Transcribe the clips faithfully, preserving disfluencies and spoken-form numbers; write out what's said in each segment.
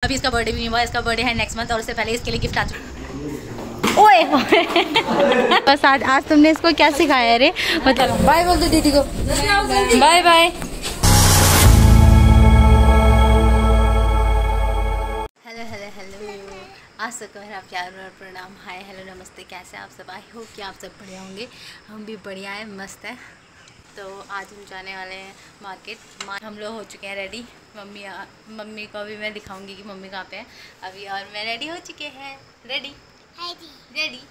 अभी इसका बर्थडे भी नहीं हुआ, इसका बर्थडे है नेक्स्ट मंथ और उससे पहले इसके लिए गिफ्ट आ चुका। ओए बस आज आज तुमने इसको क्या सिखाया रे? मतलब बाय बोल दो दीदी को, bye bye. Hello hello hello, आज सबको मेरा प्यार और प्रणाम। हाय हेलो नमस्ते, कैसे आप सब? आई होप कि आप सब बढ़िया होंगे। हम भी बढ़िया है, मस्त है। तो आज हम जाने वाले हैं मार्केट। हम लोग हो चुके हैं रेडी। मम्मी मम्मी को भी मैं दिखाऊंगी कि मम्मी कहाँ पे है अभी। और मैं रेडी हो चुके हैं। रेडी रेडी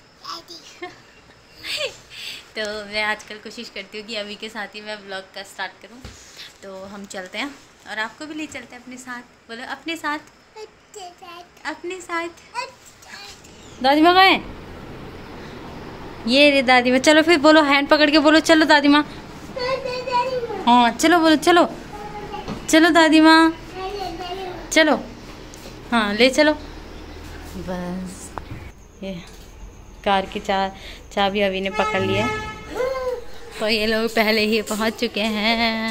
तो मैं आजकल कोशिश करती हूँ कि अभी के साथ ही मैं ब्लॉग का स्टार्ट करूँ। तो हम चलते हैं और आपको भी ले चलते हैं अपने साथ। बोलो अपने साथ, अपने साथ। दादी माँ कहाँ है? ये रे दादी माँ। चलो फिर बोलो, हैंड पकड़ के बोलो चलो दादी माँ। हाँ चलो बोलो, चलो चलो दादी माँ, चलो। हाँ ले चलो। बस ये कार की चा चाबी अभी ने पकड़ लिया। तो ये लोग पहले ही पहुंच चुके हैं।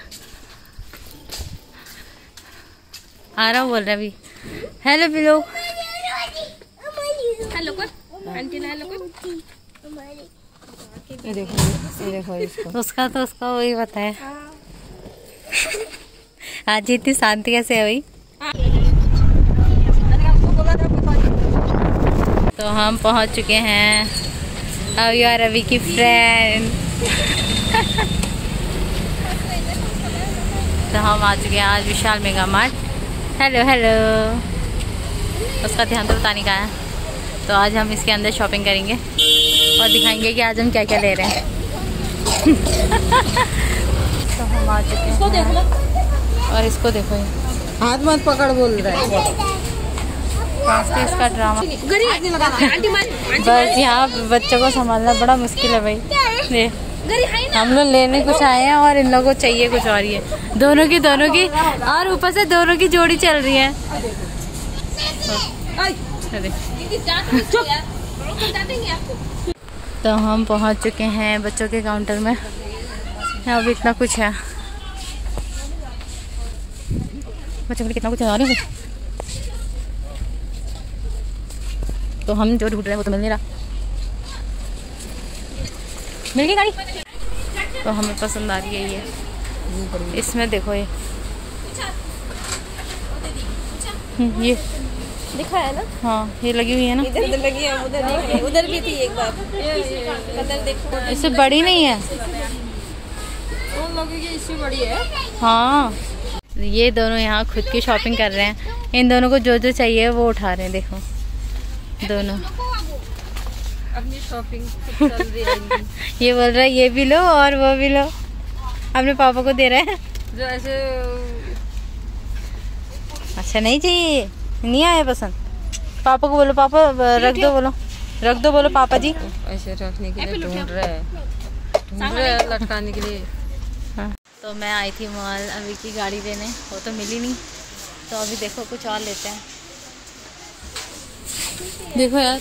आ रहा हूँ बोल रहा अभी। हेलो बिलो, हेलो कर आंटी ना, हेलो कर। ये देखो ये देखो इसको। उसका तो उसका वही बताया। आज इतनी शांति कैसे है भाई? तो हम पहुंच चुके हैं। अब यार रवि की फ्रेंड तो हम आ चुके हैं आज Vishal mega mart. Hello hello. उसका ध्यान तो बताने का है। तो आज हम इसके अंदर शॉपिंग करेंगे और दिखाएंगे कि आज हम क्या क्या ले रहे हैं। तो हम आ चुके हैं। इसको देखो और इसको देखो, हाथ मत पकड़ बोल रहा है। इसका ड्रामा बस यहाँ बच्चों को संभालना बड़ा मुश्किल है भाई। हम लोग लेने कुछ आए हैं और इन लोगों को चाहिए कुछ और ही है। दोनों की दोनों की और ऊपर से दोनों की जोड़ी चल रही है। तो हम पहुंच चुके हैं बच्चों के काउंटर में। यहाँ भी इतना कुछ है बच्चों के लिए, कितना कुछ है नहीं। तो हम जो ढूंढ रहे हैं वो तो मिल नहीं रहा। मिल गई गाड़ी। तो हमें पसंद आ रही है ये। इसमें देखो ये ये दिखा है ना। हाँ ये लगी हुई है ना। इधर लगी है, उधर नहीं है। उधर भी थी एक बार। कलर देखो, इससे बड़ी नहीं है। वो लगेगी इससे बड़ी है। हाँ ये दोनों यहाँ खुद की शॉपिंग कर रहे हैं। इन दोनों को जो जो चाहिए वो उठा रहे हैं। देखो दोनों अपनी शॉपिंग चल रही है। ये बोल रहा है ये भी लो और वो भी लो। अपने पापा को दे रहे हैं जो ऐसे। अच्छा नहीं चाहिए, नहीं आया पसंद। पापा को बोलो, पापा रख दो, बोलो रख दो, बोलो पापा जी। ऐसे रखने के लिए ढूंढ रहे हैं, ढूंढ रहे हैं लटकाने के लिए। हाँ तो मैं आई थी मॉल अभी की गाड़ी लेने, वो तो मिली नहीं। तो अभी देखो कुछ और लेते हैं। देखो यार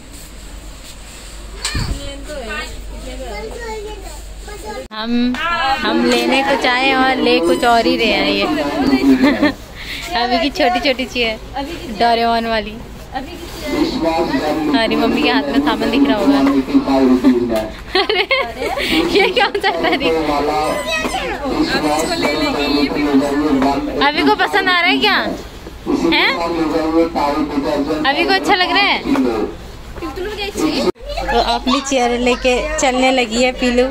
हम हम लेने कुछ आए और ले कुछ और ही रहे हैं। ये अभी की छोटी छोटी चीज़ डोरेमोन वाली। हमारी मम्मी के हाथ में सामान दिख रहा होगा। अरे ये क्या चाहता है? अभी को पसंद आ रहा है क्या है? अभी को अच्छा लग रहा है? तो अपनी चेयर लेके चलने लगी है पीलू।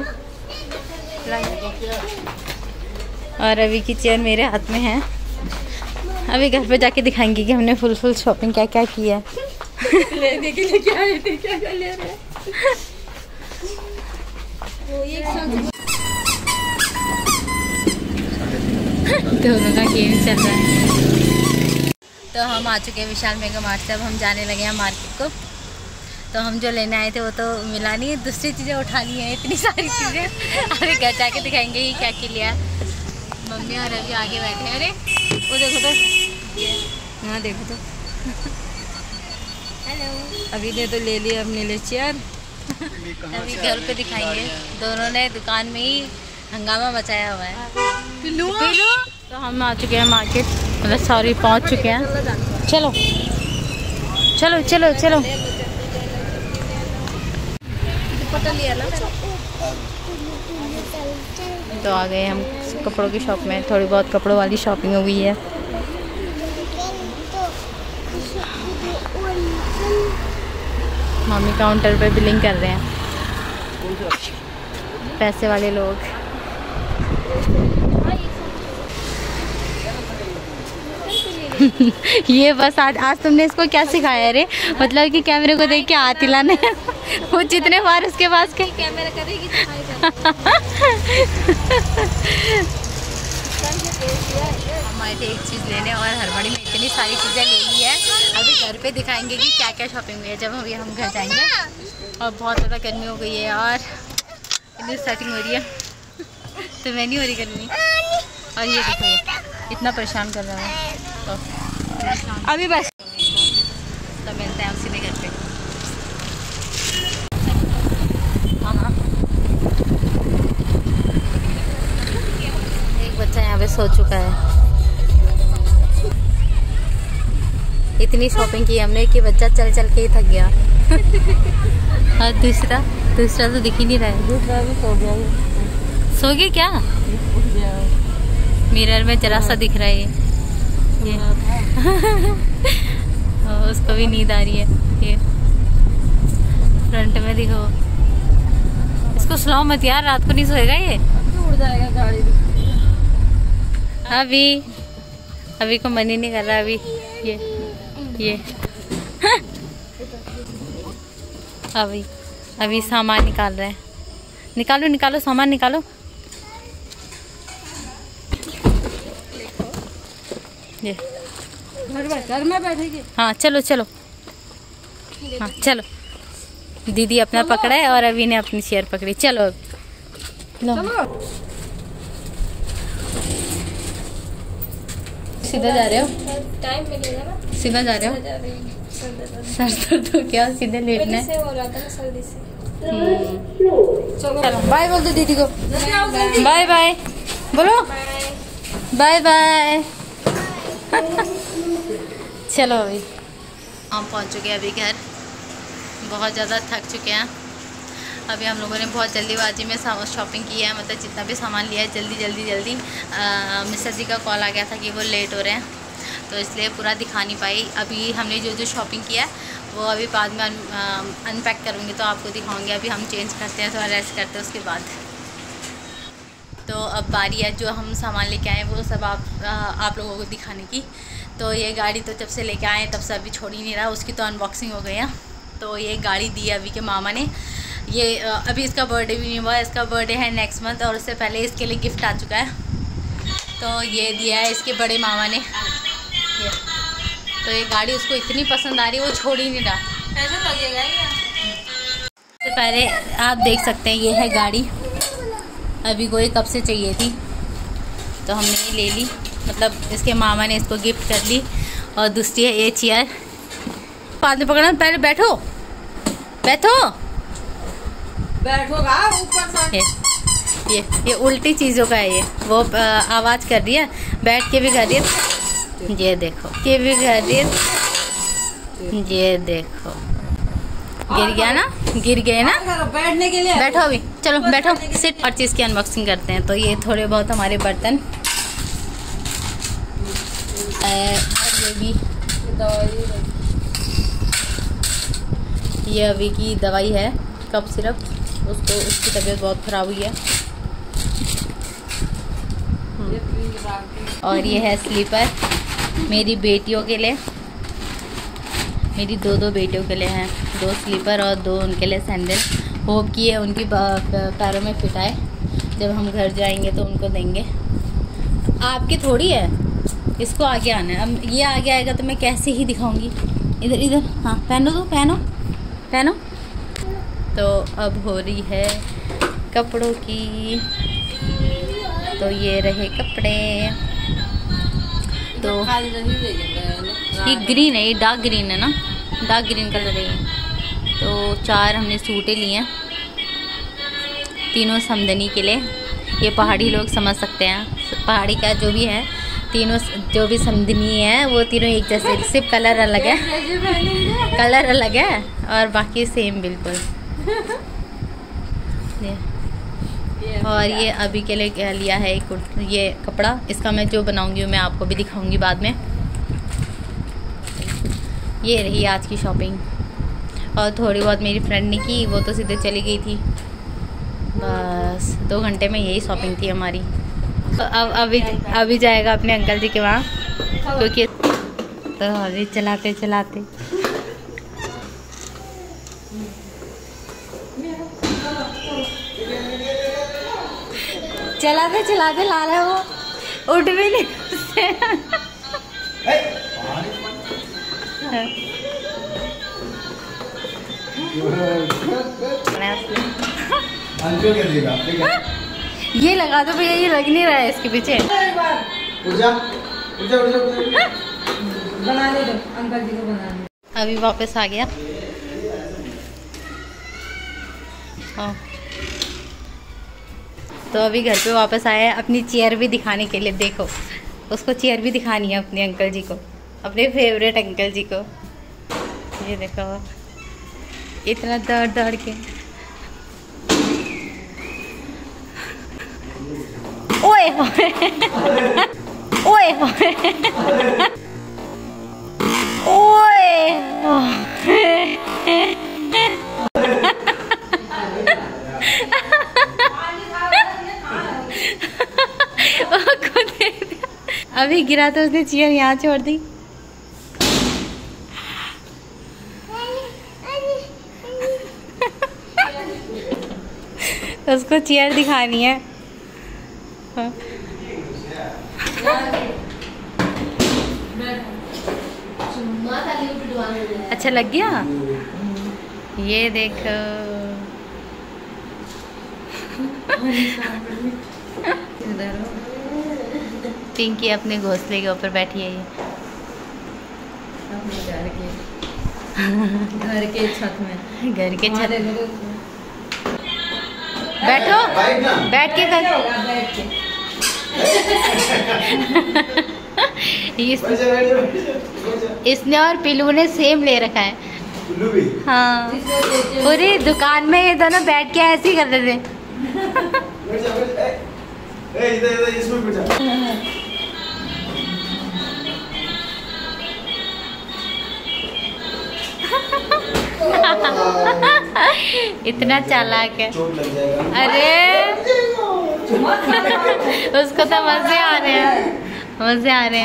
और अभी की चेयर मेरे हाथ में है। अभी घर पे जाके दिखाएंगे कि हमने फुल फुल शॉपिंग क्या क्या की है। लेने के लिए क्या लेते, क्या क्या ले रहे हैं। दोनों का गेम चल रहा है। तो हम आ चुके हैं विशाल मेगा मार्ट से। अब हम जाने लगे हैं मार्केट को। तो हम जो लेने आए थे वो तो मिला नहीं, दूसरी चीज़ें उठा ली हैं, इतनी सारी चीज़ें। अभी घर जाके दिखाएंगे कि क्या क्या लिया। मम्मी और अभी आगे बैठे हैं। अरे वो देखो तो, हाँ देखो तो। हेलो। अभी ने तो ले लिया अपने लिए चेयर। अभी घर पे दिखाएंगे। दोनों ने दुकान में ही हंगामा मचाया हुआ है। पिल्लू पिल्लू। तो हम आ चुके हैं मार्केट, मतलब सॉरी पहुंच चुके हैं। चलो चलो चलो चलो। तो आ गए हम कपड़ों की शॉप में, थोड़ी बहुत कपड़ों वाली शॉपिंग हो गई है। मम्मी काउंटर पे बिलिंग कर रहे हैं, पैसे वाले लोग। ये बस आज आज तुमने इसको क्या सिखाया रे? मतलब कि कैमरे को देख के हाथ हिलाना है। वो जितने बार उसके पास के कैमरा करेगी हम आए थे एक चीज़ लेने और हड़बड़ी में इतनी सारी चीज़ें ले ली है। अभी घर पे दिखाएंगे कि क्या क्या शॉपिंग हुई है जब अभी हम घर जाएंगे। और बहुत ज़्यादा गर्मी हो गई है यार, इतनी सेटिंग हो रही है तो मैं नहीं हो रही गर्मी। और ये देखो ये इतना परेशान कर रहा है। तो अभी बस तो मिलते हैं सीधे घर पे। हाँ हाँ एक बच्चा यहाँ पे सो चुका है। इतनी शॉपिंग की हमने कि बच्चा चल चल के ही थक गया। और दूसरा दूसरा तो दिख ही नहीं रहा है। दूसरा भी सो गया। सो गया क्या? मिरर में जरा सा दिख रहा है ये, ये। उसको भी नींद आ रही है। ये फ्रंट में दिखो, इसको सुलाओ मत यार, रात को नहीं सोएगा ये। उड़ जाएगा गाड़ी। अभी अभी को मन ही नहीं कर रहा। अभी ये ये अभी अभी सामान निकाल रहे हैं। निकालो निकालो सामान निकालो। ये घर में बैठेगी। हाँ चलो चलो। हाँ चलो। दीदी अपना पकड़ा है और अभी ने अपनी चेयर पकड़ी। चलो लो। सीधा जा रहे हो? टाइम मिलेगा ना। सीधा जा रहे हो? सर दर्द हो क्या? सीधे लेटना है। चलो बाय बोल दो दीदी को। बाय बाय बोलो। Bye bye. चलो अभी हम पहुंच चुके हैं अभी घर। बहुत ज़्यादा थक चुके हैं। अभी हम लोगों ने बहुत जल्दीबाजी में शॉपिंग की है, मतलब जितना भी सामान लिया है जल्दी जल्दी जल्दी। मिस्टर जी का कॉल आ गया था कि वो लेट हो रहे हैं, तो इसलिए पूरा दिखा नहीं पाई। अभी हमने जो जो शॉपिंग किया है वो अभी बाद में अनपैक करूँगी तो आपको दिखाऊँगी। अभी हम चेंज करते हैं, थोड़ा रेस्ट करते हैं, उसके बाद तो अब बारी है जो हम सामान लेके आए वो सब आप आप लोगों को दिखाने की। तो ये गाड़ी तो जब से लेके आए तब से अभी छोड़ ही नहीं रहा, उसकी तो अनबॉक्सिंग हो गई है। तो ये गाड़ी दी है अभी के मामा ने। ये अभी इसका बर्थडे भी नहीं हुआ, इसका बर्थडे है नेक्स्ट मंथ और उससे पहले इसके लिए गिफ्ट आ चुका है। तो ये दिया है इसके बड़े मामा ने ये। तो ये गाड़ी उसको इतनी पसंद आ रही है वो छोड़ ही नहीं रहा। कैसा लगेगा ये? सबसे पहले आप देख सकते हैं ये है गाड़ी। अभी को ये कब से चाहिए थी तो हमने ये ले ली, मतलब इसके मामा ने इसको गिफ्ट कर ली। और दूसरी है ये चेयर। बाद में पकड़ना, पहले बैठो बैठो बैठोगा ऊपर से। ये ये ये उल्टी चीज़ों का है ये। वो आवाज़ कर रही है, बैठ के भी कर रही है। ये देखो के भी कर रही है। ये देखो गिर गया ना, गिर गए ना। बैठने के लिए बैठो अभी, चलो बैठो सिट। और चीज़ की अनबॉक्सिंग करते हैं। तो ये थोड़े बहुत हमारे बर्तन, ये भी ये अभी की दवाई है, कफ सिरप। उसको उसकी तबीयत बहुत ख़राब हुई है। और ये है स्लीपर मेरी बेटियों के लिए, मेरी दो दो बेटियों के लिए हैं। दो स्लीपर और दो उनके लिए सैंडल। होप की है उनकी पैरों में फिट आए, जब हम घर जाएंगे तो उनको देंगे। आपकी थोड़ी है, इसको आगे आना है। अब ये आगे आएगा तो मैं कैसे ही दिखाऊंगी। इधर इधर हाँ पहनो दो, पहनो पहनो। तो अब हो रही है कपड़ों की। तो ये रहे कपड़े। तो ये ग्रीन है, ये डार्क ग्रीन है ना, डार्क ग्रीन कलर है ये। तो चार हमने सूटें लिए हैं, तीनों समदनी के लिए। ये पहाड़ी लोग समझ सकते हैं, पहाड़ी का जो भी है तीनों जो भी समधनी है वो तीनों एक जैसे, सिर्फ कलर अलग है, कलर अलग है और बाकी सेम बिल्कुल। ये और ये अभी के लिए लिया है एक ये कपड़ा, इसका मैं जो बनाऊंगी मैं आपको भी दिखाऊंगी बाद में। ये रही आज की शॉपिंग, और थोड़ी बहुत मेरी फ्रेंड ने की, वो तो सीधे चली गई थी। बस दो घंटे में यही शॉपिंग थी हमारी। तो अब अभी अभी जाएगा अपने अंकल जी के वहाँ, क्योंकि तो अभी चलाते चलाते चलाते चलाते ला रहा है वो, उठ भी नहीं ये लगा दो भैया, ये लग नहीं रहा है इसके पीछे। बना ले दो अंकल जी को, बना ले। अभी वापस आ गया। हाँ तो अभी घर पे वापस आया है, अपनी चेयर भी दिखाने के लिए। देखो उसको चेयर भी दिखानी है अपने अंकल जी को, अपने फेवरेट अंकल जी को। ये देखो इतना दौड़ दौड़ के, ओए ओए ओए अभी गिरा तो उसने चेयर यहाँ छोड़ दी। उसको चेयर दिखानी है। हाँ। अच्छा लग गया, ये देखो पिंकी अपने घोंसले के ऊपर बैठी है। ये अपने घर के घर के छत में, घर के छत में बैठो, बैठ के कर। इसने और पिल्लू ने सेम ले रखा है। हाँ पूरी दुकान में ये दोनों बैठ के ऐसे ही करते थे। इतना चालाक है। अरे उसको तो मजे आ रहे हैं, मजे आ रहे हैं।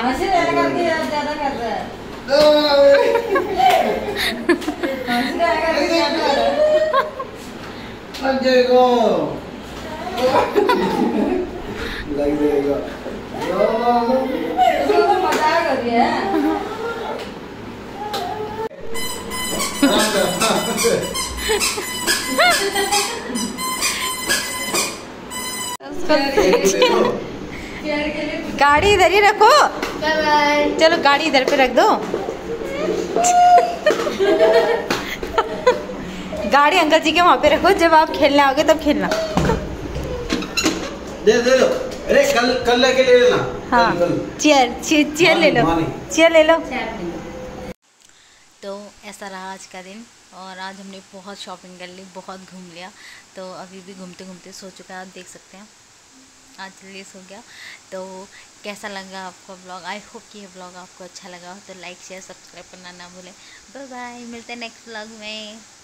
गाड़ी इधर ही रखो, चलो गाड़ी इधर पे रख दो। गाड़ी अंकल जी के वहाँ पे रखो, जब आप खेलने आओगे तब खेलना। दे दे लो, अरे कल कल लेके ले लेना। हाँ चेयर चेयर ले लो, चेयर ले लो। तो ऐसा रहा आज का दिन, और आज हमने बहुत शॉपिंग कर ली, बहुत घूम लिया। तो अभी भी घूमते घूमते सो चुका है, आप देख सकते हैं आज जल्दी सो गया। तो कैसा लगा आपको ब्लॉग? आई होप कि ये ब्लॉग आपको अच्छा लगा हो, तो लाइक शेयर सब्सक्राइब करना ना भूलें। बाय बाय, मिलते हैं नेक्स्ट ब्लॉग में।